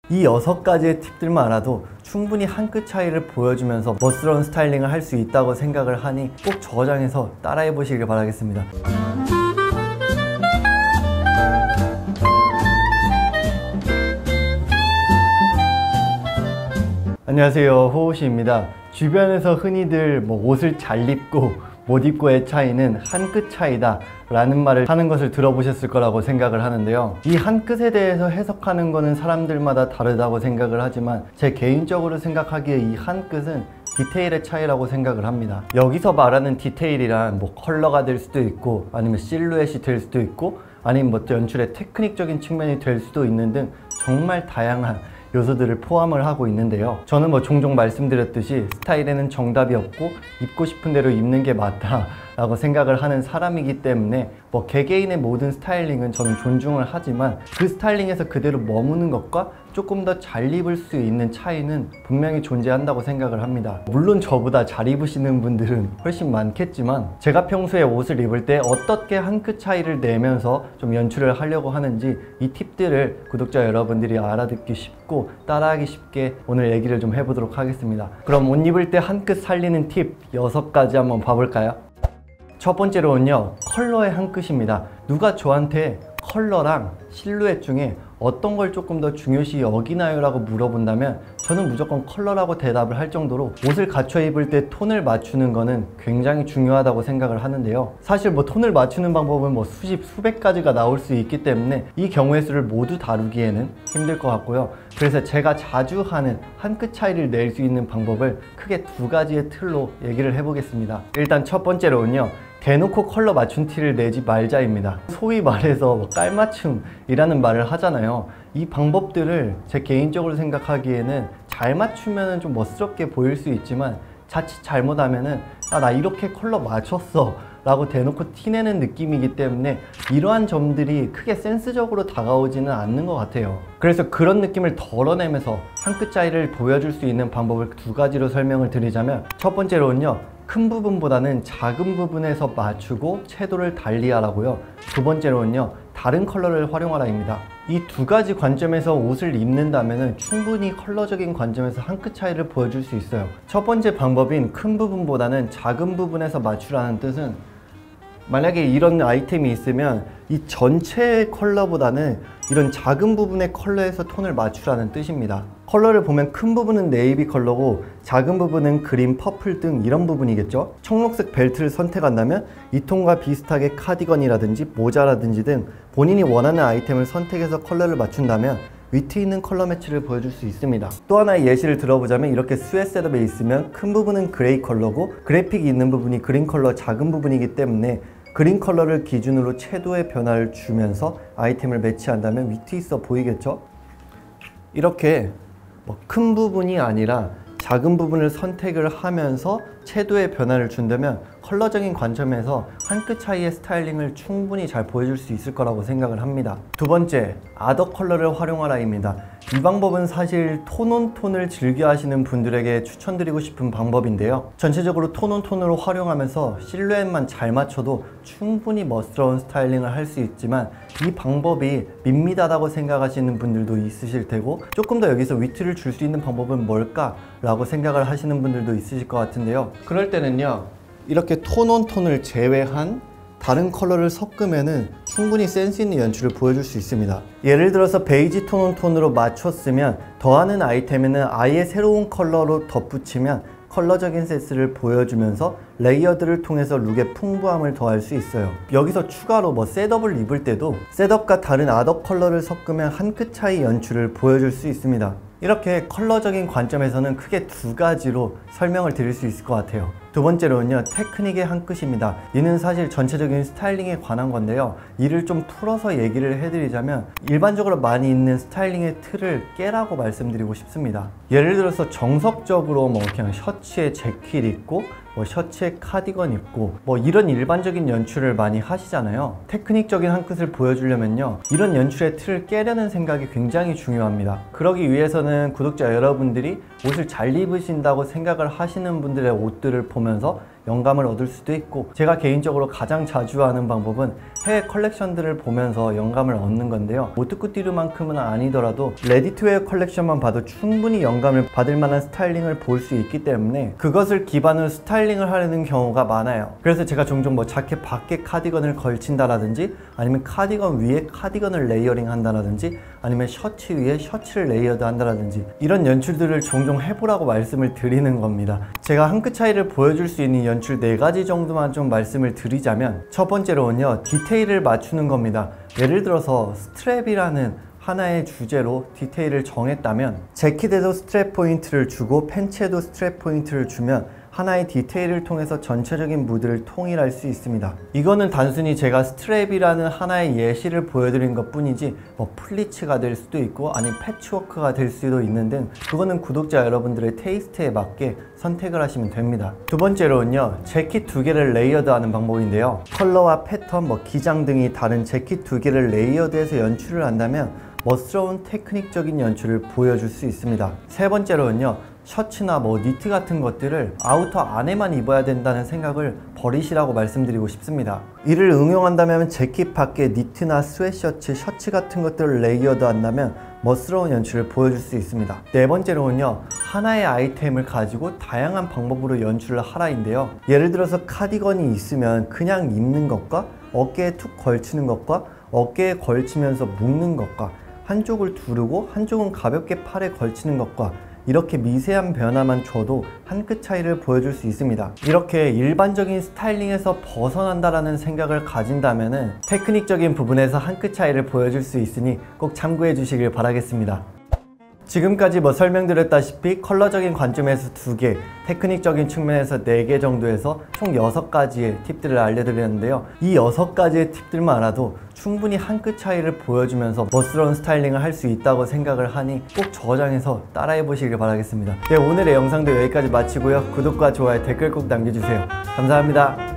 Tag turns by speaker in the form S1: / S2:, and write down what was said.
S1: 이 6가지의 팁들만 알아도 충분히 한 끗 차이를 보여주면서 멋스러운 스타일링을 할 수 있다고 생각을 하니 꼭 저장해서 따라해 보시길 바라겠습니다. 안녕하세요, 호호씨입니다. 주변에서 흔히들 옷을 잘 입고 못 입고의 차이는 한 끗 차이다 라는 말을 하는 것을 들어보셨을 거라고 생각을 하는데요, 이 한 끗에 대해서 해석하는 거는 사람들마다 다르다고 생각을 하지만 제 개인적으로 생각하기에 이 한 끗은 디테일의 차이라고 생각을 합니다. 여기서 말하는 디테일이란 컬러가 될 수도 있고, 아니면 실루엣이 될 수도 있고, 아니면 연출의 테크닉적인 측면이 될 수도 있는 등 정말 다양한 요소들을 포함을 하고 있는데요, 저는 종종 말씀드렸듯이 스타일에는 정답이 없고 입고 싶은 대로 입는 게 맞다 라고 생각을 하는 사람이기 때문에 개개인의 모든 스타일링은 저는 존중을 하지만 그 스타일링에서 그대로 머무는 것과 조금 더 잘 입을 수 있는 차이는 분명히 존재한다고 생각을 합니다. 물론 저보다 잘 입으시는 분들은 훨씬 많겠지만 제가 평소에 옷을 입을 때 어떻게 한 끗 차이를 내면서 좀 연출을 하려고 하는지 이 팁들을 구독자 여러분들이 알아듣기 쉽고 따라하기 쉽게 오늘 얘기를 좀 해보도록 하겠습니다. 그럼 옷 입을 때 한 끗 살리는 팁 6가지 한번 봐볼까요? 첫 번째로는요, 컬러의 한 끗입니다. 누가 저한테 컬러랑 실루엣 중에 어떤 걸 조금 더 중요시 여기나요? 라고 물어본다면 저는 무조건 컬러라고 대답을 할 정도로 옷을 갖춰 입을 때 톤을 맞추는 거는 굉장히 중요하다고 생각을 하는데요, 사실 톤을 맞추는 방법은 수십, 수백 가지가 나올 수 있기 때문에 이 경우의 수를 모두 다루기에는 힘들 것 같고요. 그래서 제가 자주 하는 한 끗 차이를 낼 수 있는 방법을 크게 2가지의 틀로 얘기를 해보겠습니다. 일단 첫 번째로는요, 대놓고 컬러 맞춤 티를 내지 말자입니다. 소위 말해서 깔맞춤이라는 말을 하잖아요. 이 방법들을 제 개인적으로 생각하기에는 잘 맞추면 좀 멋스럽게 보일 수 있지만 자칫 잘못하면은 나 이렇게 컬러 맞췄어 라고 대놓고 티내는 느낌이기 때문에 이러한 점들이 크게 센스적으로 다가오지는 않는 것 같아요. 그래서 그런 느낌을 덜어내면서 한 끗 차이를 보여줄 수 있는 방법을 2가지로 설명을 드리자면, 첫 번째로는요, 큰 부분보다는 작은 부분에서 맞추고 채도를 달리하라고요. 두 번째로는요, 다른 컬러를 활용하라입니다. 이 2가지 관점에서 옷을 입는다면 충분히 컬러적인 관점에서 한 끗 차이를 보여줄 수 있어요. 첫 번째 방법인 큰 부분보다는 작은 부분에서 맞추라는 뜻은, 만약에 이런 아이템이 있으면 이 전체 컬러보다는 이런 작은 부분의 컬러에서 톤을 맞추라는 뜻입니다. 컬러를 보면 큰 부분은 네이비 컬러고 작은 부분은 그린, 퍼플 등 이런 부분이겠죠. 청록색 벨트를 선택한다면 이 톤과 비슷하게 카디건이라든지 모자라든지 등 본인이 원하는 아이템을 선택해서 컬러를 맞춘다면 위트 있는 컬러 매치를 보여줄 수 있습니다. 또 하나의 예시를 들어보자면, 이렇게 스웨트 셋업에 있으면 큰 부분은 그레이 컬러고 그래픽이 있는 부분이 그린 컬러 작은 부분이기 때문에 그린 컬러를 기준으로 채도의 변화를 주면서 아이템을 매치한다면 위트 있어 보이겠죠? 이렇게 큰 부분이 아니라 작은 부분을 선택을 하면서 채도의 변화를 준다면 컬러적인 관점에서 한 끗 차이의 스타일링을 충분히 잘 보여줄 수 있을 거라고 생각을 합니다. 두 번째, 아더 컬러를 활용하라입니다. 이 방법은 사실 톤온톤을 즐겨 하시는 분들에게 추천드리고 싶은 방법인데요, 전체적으로 톤온톤으로 활용하면서 실루엣만 잘 맞춰도 충분히 멋스러운 스타일링을 할 수 있지만 이 방법이 밋밋하다고 생각하시는 분들도 있으실 테고, 조금 더 여기서 위트를 줄 수 있는 방법은 뭘까? 라고 생각을 하시는 분들도 있으실 것 같은데요, 그럴 때는요, 이렇게 톤온톤을 제외한 다른 컬러를 섞으면은 충분히 센스 있는 연출을 보여줄 수 있습니다. 예를 들어서 베이지 톤온톤으로 맞췄으면 더하는 아이템에는 아예 새로운 컬러로 덧붙이면 컬러적인 센스를 보여주면서 레이어드를 통해서 룩의 풍부함을 더할 수 있어요. 여기서 추가로 셋업을 입을 때도 셋업과 다른 아더 컬러를 섞으면 한 끗 차이 연출을 보여줄 수 있습니다. 이렇게 컬러적인 관점에서는 크게 2가지로 설명을 드릴 수 있을 것 같아요. 두 번째로는요, 테크닉의 한 끗입니다. 이는 사실 전체적인 스타일링에 관한 건데요, 이를 좀 풀어서 얘기를 해드리자면 일반적으로 많이 있는 스타일링의 틀을 깨라고 말씀드리고 싶습니다. 예를 들어서 정석적으로 그냥 셔츠에 재킷 입고 셔츠에 카디건 입고 이런 일반적인 연출을 많이 하시잖아요. 테크닉적인 한 끗을 보여주려면요, 이런 연출의 틀을 깨려는 생각이 굉장히 중요합니다. 그러기 위해서는 구독자 여러분들이 옷을 잘 입으신다고 생각을 하시는 분들의 옷들을 보면서 영감을 얻을 수도 있고, 제가 개인적으로 가장 자주 하는 방법은 해외 컬렉션들을 보면서 영감을 얻는 건데요. 오트쿠티르만큼은 아니더라도 레디투웨어 컬렉션만 봐도 충분히 영감을 받을 만한 스타일링을 볼 수 있기 때문에 그것을 기반으로 스타일링을 하려는 경우가 많아요. 그래서 제가 종종 뭐 자켓 밖에 카디건을 걸친다라든지, 아니면 카디건 위에 카디건을 레이어링 한다라든지, 아니면 셔츠 위에 셔츠를 레이어드 한다라든지, 이런 연출들을 종종 해보라고 말씀을 드리는 겁니다. 제가 한 끗 차이를 보여줄 수 있는 연출 4가지 정도만 좀 말씀을 드리자면, 첫 번째로는요, 디테일을 맞추는 겁니다. 예를 들어서 스트랩이라는 하나의 주제로 디테일을 정했다면, 재킷에도 스트랩 포인트를 주고 팬츠에도 스트랩 포인트를 주면 하나의 디테일을 통해서 전체적인 무드를 통일할 수 있습니다. 이거는 단순히 제가 스트랩이라는 하나의 예시를 보여드린 것 뿐이지, 뭐 플리츠가 될 수도 있고 아니면 패치워크가 될 수도 있는 등, 그거는 구독자 여러분들의 테이스트에 맞게 선택을 하시면 됩니다. 두 번째로는요, 재킷 2개를 레이어드하는 방법인데요. 컬러와 패턴, 뭐 기장 등이 다른 재킷 2개를 레이어드해서 연출을 한다면 멋스러운 테크닉적인 연출을 보여줄 수 있습니다. 세 번째로는요, 셔츠나 뭐 니트 같은 것들을 아우터 안에만 입어야 된다는 생각을 버리시라고 말씀드리고 싶습니다. 이를 응용한다면 재킷 밖에 니트나 스웨셔츠, 셔츠 같은 것들을 레이어드 한다면 멋스러운 연출을 보여줄 수 있습니다. 네 번째로는요, 하나의 아이템을 가지고 다양한 방법으로 연출을 하라인데요. 예를 들어서 카디건이 있으면 그냥 입는 것과 어깨에 툭 걸치는 것과 어깨에 걸치면서 묶는 것과 한쪽을 두르고 한쪽은 가볍게 팔에 걸치는 것과 이렇게 미세한 변화만 줘도 한 끗 차이를 보여줄 수 있습니다. 이렇게 일반적인 스타일링에서 벗어난다라는 생각을 가진다면은 테크닉적인 부분에서 한 끗 차이를 보여줄 수 있으니 꼭 참고해 주시길 바라겠습니다. 지금까지 뭐 설명드렸다시피 컬러적인 관점에서 2개, 테크닉적인 측면에서 4개 정도에서 총 6가지의 팁들을 알려드렸는데요. 이 6가지의 팁들만 알아도 충분히 한 끗 차이를 보여주면서 멋스러운 스타일링을 할 수 있다고 생각을 하니 꼭 저장해서 따라해 보시길 바라겠습니다. 네, 오늘의 영상도 여기까지 마치고요. 구독과 좋아요, 댓글 꼭 남겨주세요. 감사합니다.